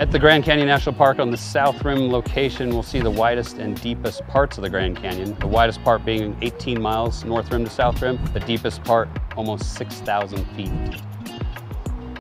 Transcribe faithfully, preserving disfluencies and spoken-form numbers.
At the Grand Canyon National Park on the South Rim location, we'll see the widest and deepest parts of the Grand Canyon. The widest part being eighteen miles North Rim to South Rim, the deepest part almost six thousand feet deep.